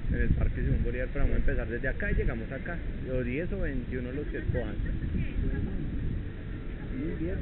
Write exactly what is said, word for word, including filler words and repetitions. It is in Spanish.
en el Parque Simón Bolívar, pero vamos a empezar desde acá y llegamos acá. Los diez o veintiuno los que escojan. Y diez.